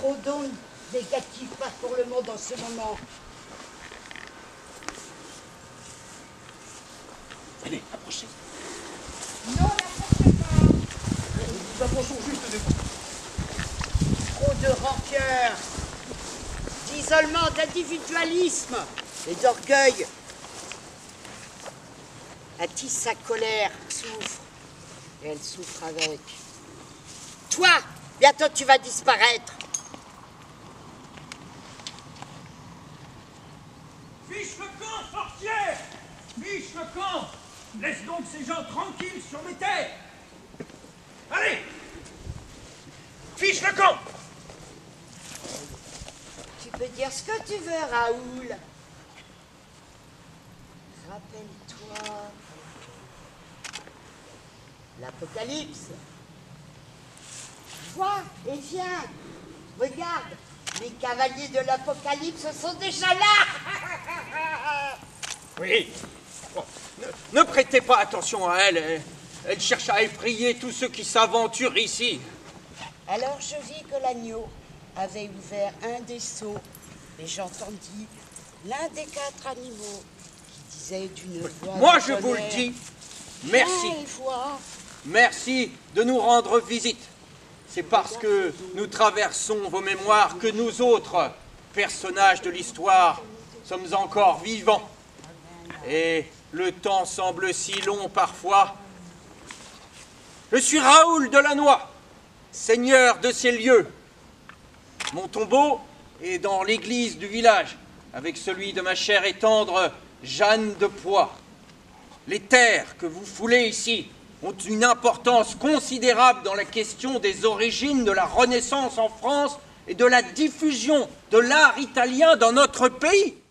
trop d'ondes négatives passent pour le monde en ce moment. Venez, approchez. Non, n'approchez pas. Nous approchons juste de vous. Trop de rancœur, d'isolement, d'individualisme et d'orgueil. Attise sa colère, souffre, et elle souffre avec. Toi, bientôt tu vas disparaître. Fiche le camp, sorcière! Fiche le camp! Laisse donc ces gens tranquilles sur mes terres! Allez! Fiche le camp! Tu peux dire ce que tu veux, Raoul. Rappelle-toi l'Apocalypse. Vois et viens. Regarde, les cavaliers de l'Apocalypse sont déjà là. Oui. Bon, ne prêtez pas attention à elle. Elle cherche à effrayer tous ceux qui s'aventurent ici. Alors je vis que l'agneau avait ouvert un des seaux et j'entendis l'un des 4 animaux qui disait d'une voix. Moi, je vous le dis, merci. Viens et vois. Merci de nous rendre visite. C'est parce que nous traversons vos mémoires que nous autres, personnages de l'histoire, sommes encore vivants. Et le temps semble si long parfois. Je suis Raoul Delannoy, seigneur de ces lieux. Mon tombeau est dans l'église du village, avec celui de ma chère et tendre Jeanne de Poix. Les terres que vous foulez ici ont une importance considérable dans la question des origines de la Renaissance en France et de la diffusion de l'art italien dans notre pays.